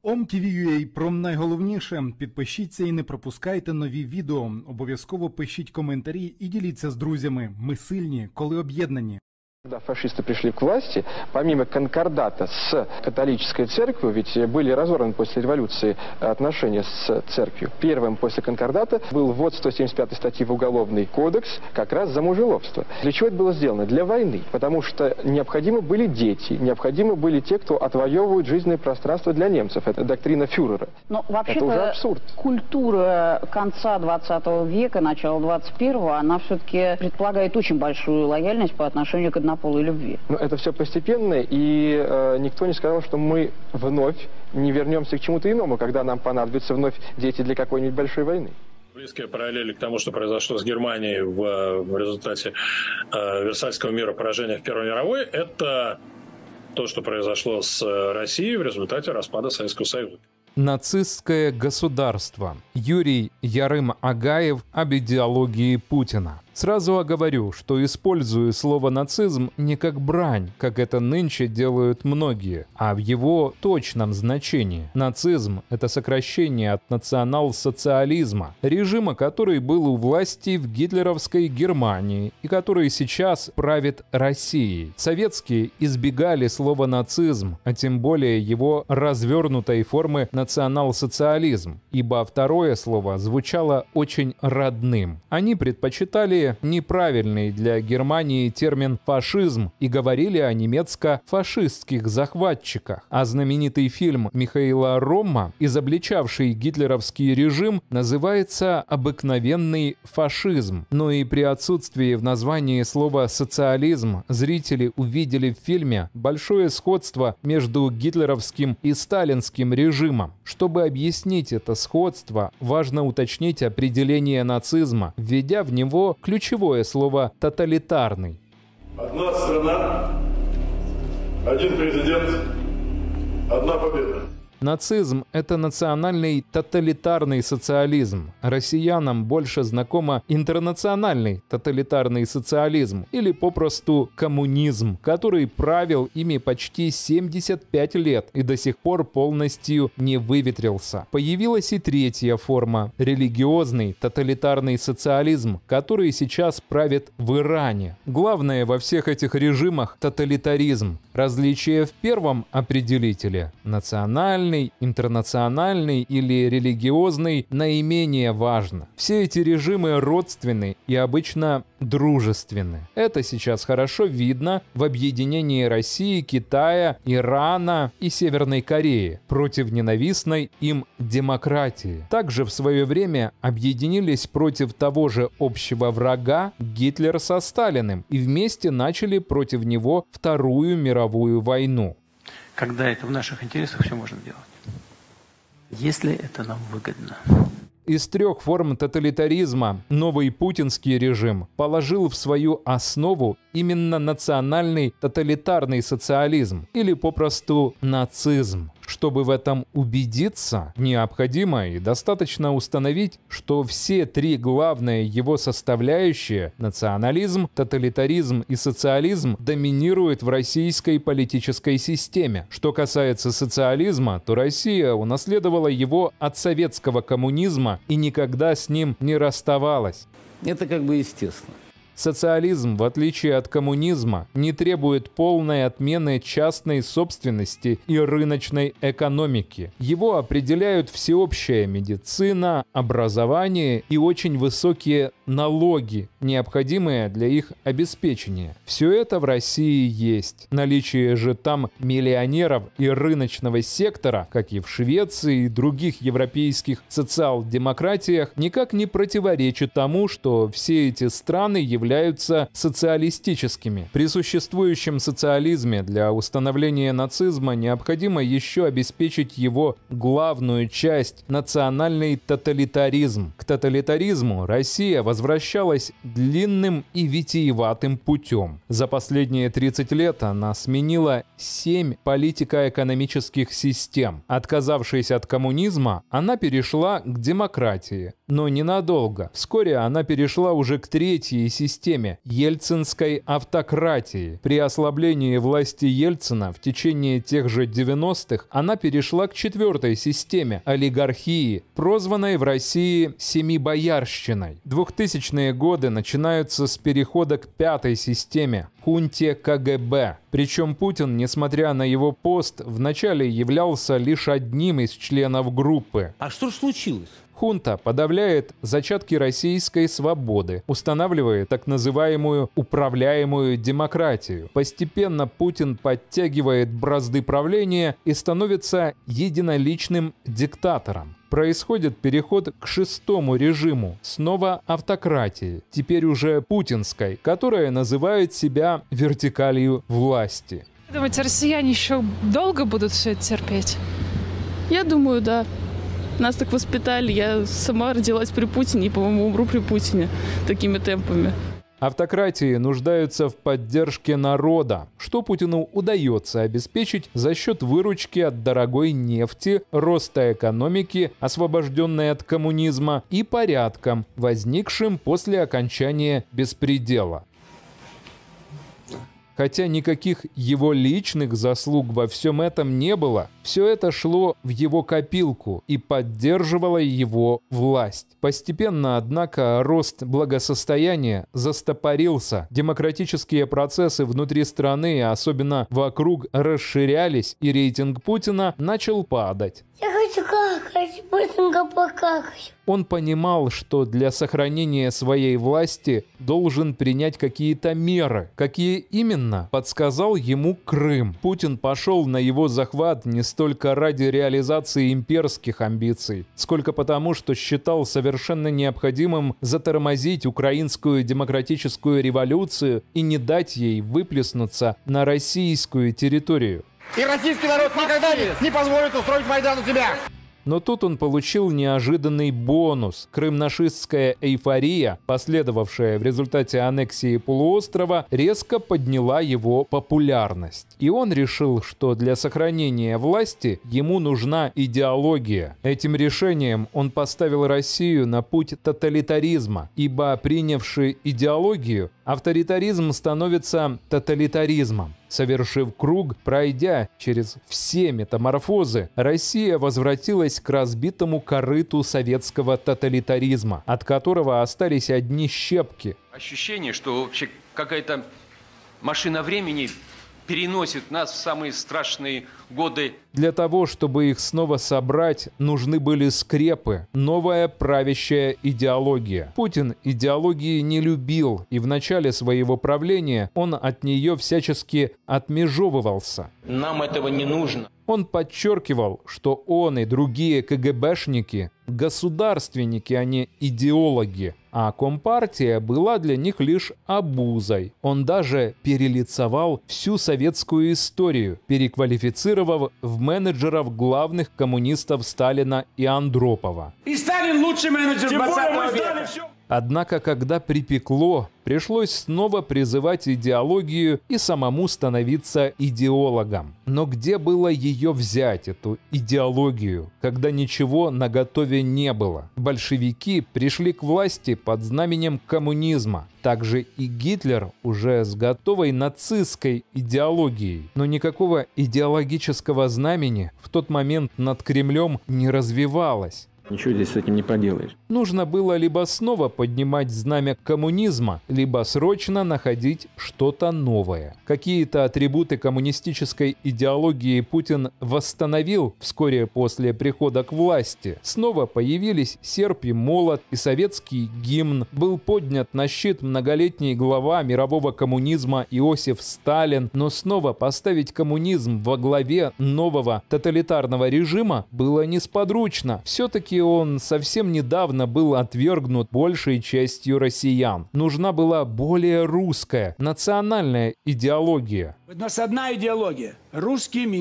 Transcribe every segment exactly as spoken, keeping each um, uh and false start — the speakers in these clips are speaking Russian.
ом.тв.ua про найголовніше. Підпишіться і не пропускайте нові відео. Обов'язково пишіть коментарі і діліться з друзями. Ми сильні, коли об'єднані. Когда фашисты пришли к власти, помимо конкордата с католической церковью, ведь были разорваны после революции отношения с церковью, первым после конкордата был ввод сто семьдесят пятой статьи в Уголовный кодекс как раз за мужеловство. Для чего это было сделано? Для войны. Потому что необходимы были дети, необходимы были те, кто отвоевывает жизненное пространство для немцев. Это доктрина фюрера. Но это уже абсурд. Культура конца двадцатого века, начала двадцать первого, она все-таки предполагает очень большую лояльность по отношению к однополой любви. Но это все постепенно, и э, никто не сказал, что мы вновь не вернемся к чему-то иному, когда нам понадобятся вновь дети для какой-нибудь большой войны. Близкие параллели к тому, что произошло с Германией в, в результате э, Версальского мира, поражения в Первой мировой, это то, что произошло с Россией в результате распада Советского Союза. Нацистское государство. Юрий Ярым-Агаев об идеологии Путина. Сразу оговорю, что использую слово «нацизм» не как брань, как это нынче делают многие, а в его точном значении. Нацизм – это сокращение от национал-социализма, режима, который был у власти в гитлеровской Германии и который сейчас правит Россией. Советские избегали слова «нацизм», а тем более его развернутой формы национал-социализм, ибо второе слово звучало очень родным. Они предпочитали неправильный для Германии термин «фашизм» и говорили о немецко-фашистских захватчиках. А знаменитый фильм Михаила Ромма, изобличавший гитлеровский режим, называется «Обыкновенный фашизм». Но и при отсутствии в названии слова «социализм» зрители увидели в фильме большое сходство между гитлеровским и сталинским режимом. Чтобы объяснить это сходство, важно уточнить определение нацизма, введя в него ключевое слово «тоталитарный». Одна страна, один президент, одна победа. Нацизм – это национальный тоталитарный социализм. Россиянам больше знакомо интернациональный тоталитарный социализм или попросту коммунизм, который правил ими почти семьдесят пять лет и до сих пор полностью не выветрился. Появилась и третья форма – религиозный тоталитарный социализм, который сейчас правит в Иране. Главное во всех этих режимах – тоталитаризм. Различие в первом определителе – национальный, интернациональный или религиозный наименее важно. Все эти режимы родственны и обычно дружественны. Это сейчас хорошо видно в объединении России, Китая, Ирана и Северной Кореи против ненавистной им демократии. Также в свое время объединились против того же общего врага Гитлер со Сталиным и вместе начали против него Вторую мировую войну. Когда это в наших интересах, все можно делать, если это нам выгодно. Из трех форм тоталитаризма новый путинский режим положил в свою основу именно национальный тоталитарный социализм или попросту нацизм. Чтобы в этом убедиться, необходимо и достаточно установить, что все три главные его составляющие – национализм, тоталитаризм и социализм – доминируют в российской политической системе. Что касается социализма, то Россия унаследовала его от советского коммунизма и никогда с ним не расставалась. Это как бы естественно. Социализм, в отличие от коммунизма, не требует полной отмены частной собственности и рыночной экономики. Его определяют всеобщая медицина, образование и очень высокие налоги, необходимые для их обеспечения. Все это в России есть. Наличие же там миллионеров и рыночного сектора, как и в Швеции и других европейских социал-демократиях, никак не противоречит тому, что все эти страны являются являются социалистическими. При существующем социализме для установления нацизма необходимо еще обеспечить его главную часть – национальный тоталитаризм. К тоталитаризму Россия возвращалась длинным и витиеватым путем. За последние тридцать лет она сменила семь политико-экономических систем. Отказавшись от коммунизма, она перешла к демократии. Но ненадолго. Вскоре она перешла уже к третьей системе системе – ельцинской автократии. При ослаблении власти Ельцина в течение тех же девяностых она перешла к четвертой системе – олигархии, прозванной в России «семибоярщиной». Двухтысячные годы начинаются с перехода к пятой системе – хунте ка гэ бэ. Причем Путин, несмотря на его пост, вначале являлся лишь одним из членов группы. А что ж случилось? Хунта подавляет зачатки российской свободы, устанавливает так называемую управляемую демократию. Постепенно Путин подтягивает бразды правления и становится единоличным диктатором. Происходит переход к шестому режиму, снова автократии, теперь уже путинской, которая называет себя вертикалью власти. Думаете, россияне еще долго будут все это терпеть? Я думаю, да. Нас так воспитали. Я сама родилась при Путине и, по-моему, умру при Путине такими темпами. Автократии нуждаются в поддержке народа, что Путину удается обеспечить за счет выручки от дорогой нефти, роста экономики, освобожденной от коммунизма, и порядком, возникшим после окончания беспредела. Хотя никаких его личных заслуг во всем этом не было, все это шло в его копилку и поддерживало его власть. Постепенно, однако, рост благосостояния застопорился, демократические процессы внутри страны, особенно вокруг, расширялись, и рейтинг Путина начал падать. Я хочу какать, быстренько покакать. Он понимал, что для сохранения своей власти должен принять какие-то меры. Какие именно, подсказал ему Крым. Путин пошел на его захват не столько ради реализации имперских амбиций, сколько потому, что считал совершенно необходимым затормозить украинскую демократическую революцию и не дать ей выплеснуться на российскую территорию. И российский народ никогда не, не позволит устроить Майдан у себя. Но тут он получил неожиданный бонус. Крымнашистская эйфория, последовавшая в результате аннексии полуострова, резко подняла его популярность. И он решил, что для сохранения власти ему нужна идеология. Этим решением он поставил Россию на путь тоталитаризма, ибо, принявший идеологию, авторитаризм становится тоталитаризмом. Совершив круг, пройдя через все метаморфозы, Россия возвратилась к разбитому корыту советского тоталитаризма, от которого остались одни щепки. Ощущение, что вообще какая-то машина времени переносит нас в самые страшные годы. Для того, чтобы их снова собрать, нужны были скрепы, новая правящая идеология. Путин идеологии не любил, и в начале своего правления он от нее всячески отмежевывался. Нам этого не нужно. Он подчеркивал, что он и другие ка гэ бэшники – государственники, а не идеологи, а Компартия была для них лишь обузой. Он даже перелицевал всю советскую историю, переквалифицировав в менеджеров главных коммунистов Сталина и Андропова. И Сталин лучший менеджер двадцатого века. Однако, когда припекло, пришлось снова призывать идеологию и самому становиться идеологом. Но где было ее взять, эту идеологию, когда ничего наготове не было? Большевики пришли к власти под знаменем коммунизма. Также и Гитлер уже с готовой нацистской идеологией. Но никакого идеологического знамени в тот момент над Кремлем не развивалось. Ничего здесь с этим не поделаешь. Нужно было либо снова поднимать знамя коммунизма, либо срочно находить что-то новое. Какие-то атрибуты коммунистической идеологии Путин восстановил вскоре после прихода к власти. Снова появились серп и молот и советский гимн. Был поднят на щит многолетний глава мирового коммунизма Иосиф Сталин. Но снова поставить коммунизм во главе нового тоталитарного режима было несподручно. Все-таки он совсем недавно был отвергнут большей частью россиян. Нужна была более русская, национальная идеология. У нас одна идеология – русский мир.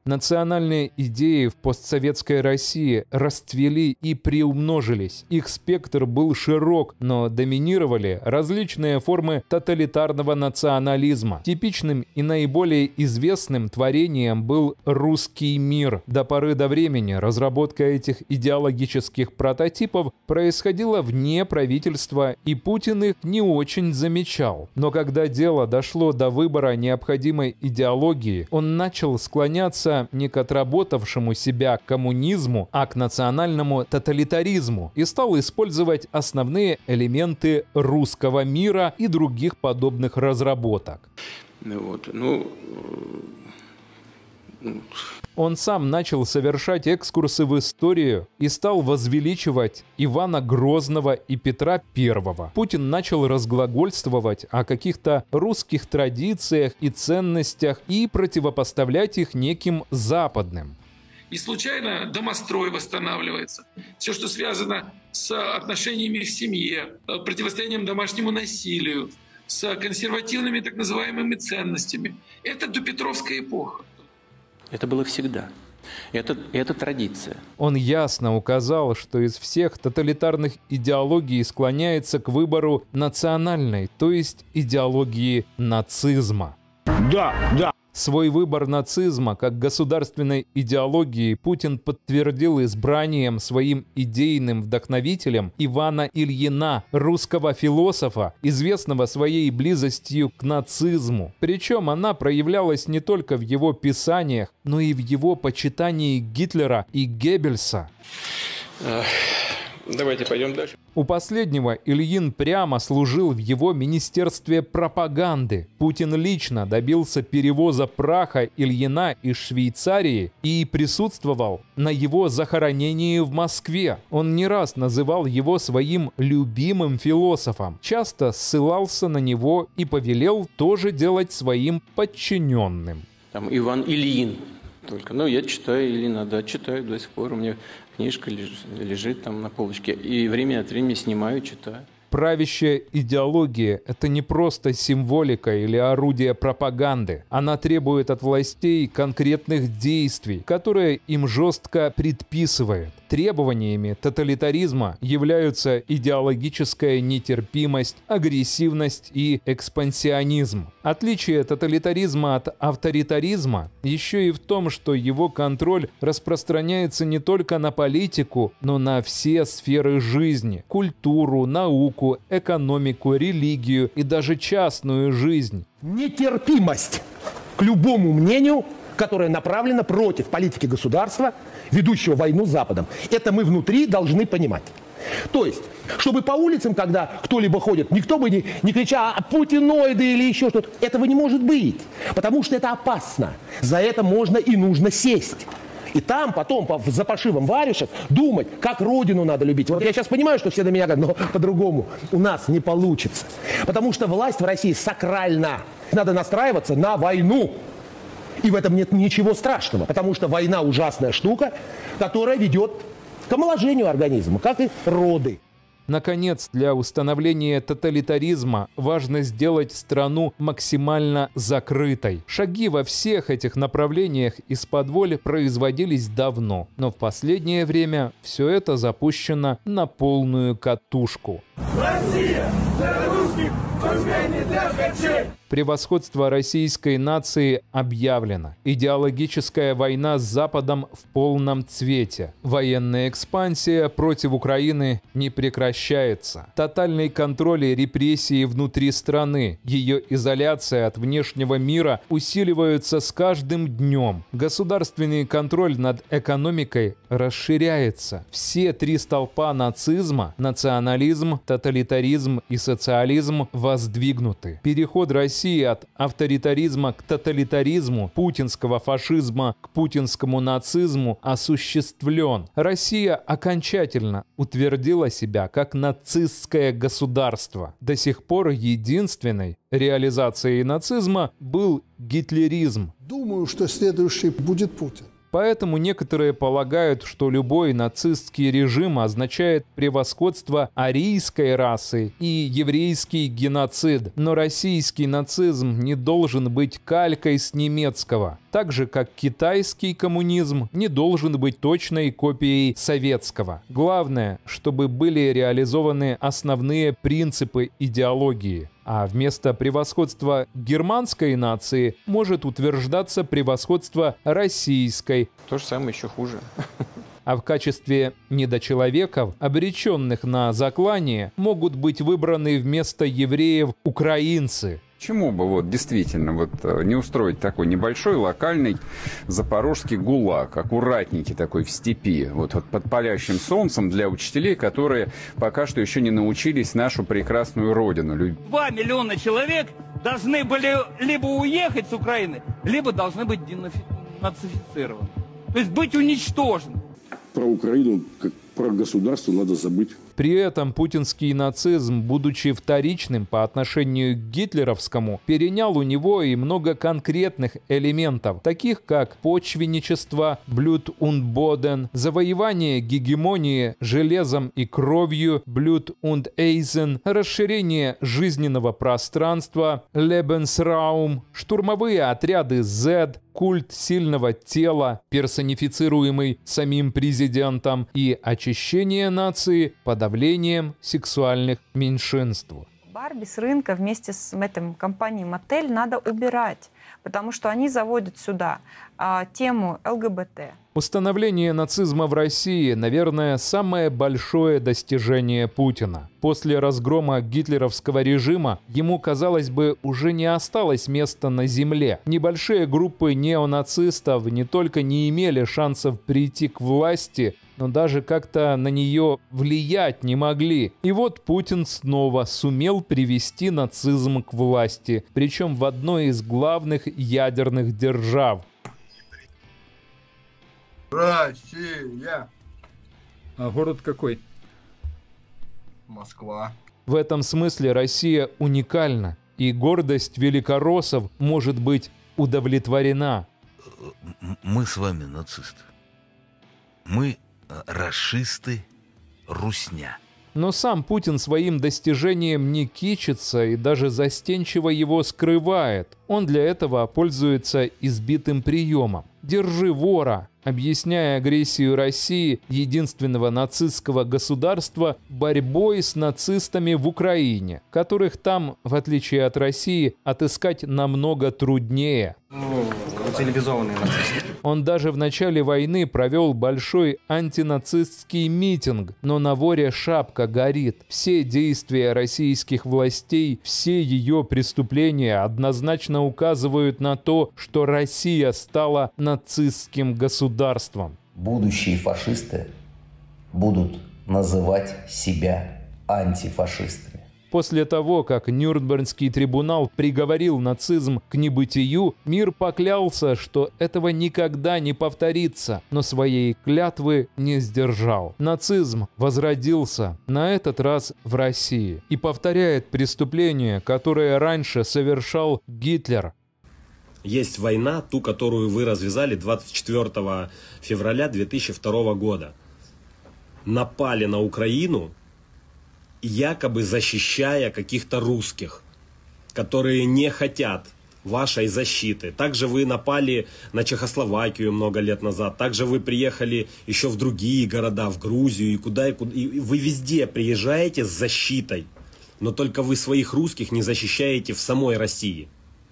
Национальные идеи в постсоветской России расцвели и приумножились. Их спектр был широк, но доминировали различные формы тоталитарного национализма. Типичным и наиболее известным творением был русский мир. До поры до времени разработка этих идеологических прототипов происходила вне правительства, и Путин их не очень замечал. Но когда дело дошло до выбора необходимой идеологии, он начал склоняться не к отработавшему себя коммунизму, а к национальному тоталитаризму и стал использовать основные элементы русского мира и других подобных разработок. Вот, ну... Он сам начал совершать экскурсы в историю и стал возвеличивать Ивана Грозного и Петра Первого. Путин начал разглагольствовать о каких-то русских традициях и ценностях и противопоставлять их неким западным. Не случайно домострой восстанавливается. Все, что связано с отношениями в семье, противостоянием домашнему насилию, с консервативными так называемыми ценностями. Это допетровская эпоха. Это было всегда. Это, это традиция. Он ясно указал, что из всех тоталитарных идеологий склоняется к выбору национальной, то есть идеологии нацизма. Да, да. Свой выбор нацизма как государственной идеологии Путин подтвердил избранием своим идейным вдохновителем Ивана Ильина, русского философа, известного своей близостью к нацизму. Причем она проявлялась не только в его писаниях, но и в его почитании Гитлера и Геббельса. Давайте пойдем дальше. У последнего Ильин прямо служил в его министерстве пропаганды. Путин лично добился перевоза праха Ильина из Швейцарии и присутствовал на его захоронении в Москве. Он не раз называл его своим любимым философом, часто ссылался на него и повелел тоже делать своим подчиненным. Там Иван Ильин. Только, ну, я читаю Ильина, да, читаю до сих пор. У меня книжка лежит, лежит там на полочке. И время от времени снимаю, читаю. Правящая идеология – это не просто символика или орудие пропаганды. Она требует от властей конкретных действий, которые им жестко предписывает. Требованиями тоталитаризма являются идеологическая нетерпимость, агрессивность и экспансионизм. Отличие тоталитаризма от авторитаризма еще и в том, что его контроль распространяется не только на политику, но на все сферы жизни – культуру, науку, экономику, религию и даже частную жизнь. Нетерпимость к любому мнению, которое направлено против политики государства, ведущего войну с Западом. Это мы внутри должны понимать. То есть, чтобы по улицам, когда кто-либо ходит, никто бы не, не кричал «а путиноиды» или еще что-то. Этого не может быть, потому что это опасно. За это можно и нужно сесть. И там потом, за пошивом варежек, думать, как родину надо любить. Вот я сейчас понимаю, что все на меня говорят, но по-другому у нас не получится. Потому что власть в России сакральна. Надо настраиваться на войну. И в этом нет ничего страшного, потому что война ужасная штука, которая ведет к омоложению организма, как и роды. Наконец, для установления тоталитаризма важно сделать страну максимально закрытой. Шаги во всех этих направлениях из-под производились давно, но в последнее время все это запущено на полную катушку. Россия для русских, не для ткачей! Превосходство российской нации объявлено. Идеологическая война с Западом в полном цвете. Военная экспансия против Украины не прекращается. Тотальный контроль и репрессии внутри страны, ее изоляция от внешнего мира усиливаются с каждым днем. Государственный контроль над экономикой расширяется. Все три столпа нацизма – национализм, тоталитаризм и социализм – воздвигнуты. Переход России от авторитаризма к тоталитаризму, путинского фашизма к путинскому нацизму осуществлен. Россия окончательно утвердила себя как нацистское государство. До сих пор единственной реализацией нацизма был гитлеризм. Думаю, что следующий будет Путин. Поэтому некоторые полагают, что любой нацистский режим означает превосходство арийской расы и еврейский геноцид. Но российский нацизм не должен быть калькой с немецкого. так же как китайский коммунизм не должен быть точной копией советского. Главное, чтобы были реализованы основные принципы идеологии. А вместо превосходства германской нации может утверждаться превосходство российской. То же самое, еще хуже. А в качестве недочеловеков, обреченных на заклание, могут быть выбраны вместо евреев украинцы. Почему бы вот действительно вот не устроить такой небольшой локальный запорожский гулаг, аккуратненький такой в степи, вот, вот под палящим солнцем для учителей, которые пока что еще не научились нашу прекрасную родину любить. Два миллиона человек должны были либо уехать с Украины, либо должны быть денацифицированы. То есть быть уничтожены. Про Украину, как про государство, надо забыть. При этом путинский нацизм, будучи вторичным по отношению к гитлеровскому, перенял у него и много конкретных элементов, таких как почвенничество, Blut und Boden, завоевание гегемонии железом и кровью, Blut und Eisen, расширение жизненного пространства, Lebensraum, штурмовые отряды Z, культ сильного тела, персонифицируемый самим президентом, и очищение нации подавлением сексуальных меньшинств. Барби с рынка вместе с этой компанией Мотель надо убирать, потому что они заводят сюда а, тему ЛГБТ. Установление нацизма в России, наверное, самое большое достижение Путина. После разгрома гитлеровского режима ему, казалось бы, уже не осталось места на земле. Небольшие группы неонацистов не только не имели шансов прийти к власти, но даже как-то на нее влиять не могли. И вот Путин снова сумел привести нацизм к власти, причем в одной из главных ядерных держав. Россия. А город какой? Москва. В этом смысле Россия уникальна, и гордость великороссов может быть удовлетворена. Мы с вами нацисты. Мы рашисты, русня. Но сам Путин своим достижением не кичится и даже застенчиво его скрывает. Он для этого пользуется избитым приемом. «Держи вора», объясняя агрессию России, единственного нацистского государства, борьбой с нацистами в Украине, которых там, в отличие от России, отыскать намного труднее. Ну, цивилизованные нацисты. Он даже в начале войны провел большой антинацистский митинг, но на воре шапка горит. Все действия российских властей, все ее преступления однозначно указывают на то, что Россия стала нацистским государством. Будущие фашисты будут называть себя антифашистами. После того, как Нюрнбергский трибунал приговорил нацизм к небытию, мир поклялся, что этого никогда не повторится, но своей клятвы не сдержал. Нацизм возродился, на этот раз в России, и повторяет преступления, которые раньше совершал Гитлер. Есть война, ту, которую вы развязали двадцать четвёртого февраля две тысячи второго года. Напали на Украину, якобы защищая каких-то русских, которые не хотят вашей защиты. Также вы напали на Чехословакию много лет назад. Также вы приехали еще в другие города, в Грузию и куда и куда. И вы везде приезжаете с защитой, но только вы своих русских не защищаете в самой России.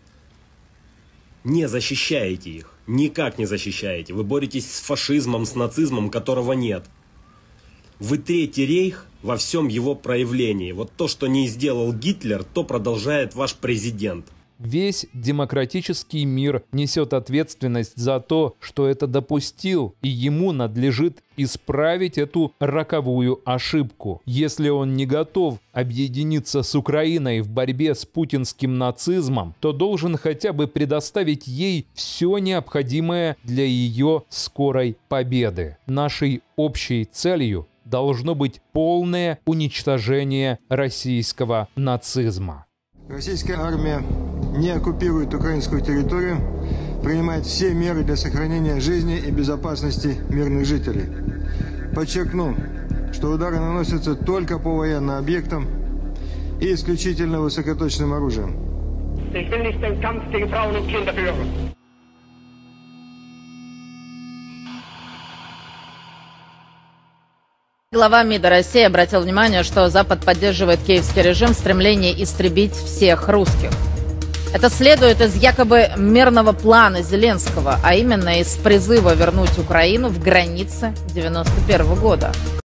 Не защищаете их. Никак не защищаете. Вы боретесь с фашизмом, с нацизмом, которого нет. Вы Третий рейх во всем его проявлении. Вот то, что не сделал Гитлер, то продолжает ваш президент. Весь демократический мир несет ответственность за то, что это допустил, и ему надлежит исправить эту роковую ошибку. Если он не готов объединиться с Украиной в борьбе с путинским нацизмом, то должен хотя бы предоставить ей все необходимое для ее скорой победы. Нашей общей целью должно быть полное уничтожение российского нацизма. Российская армия не оккупирует украинскую территорию, принимает все меры для сохранения жизни и безопасности мирных жителей. Подчеркну, что удары наносятся только по военным объектам и исключительно высокоточным оружием. Глава МИДа России обратил внимание, что Запад поддерживает киевский режим в стремлении истребить всех русских. Это следует из якобы мирного плана Зеленского, а именно из призыва вернуть Украину в границы девяносто первого года.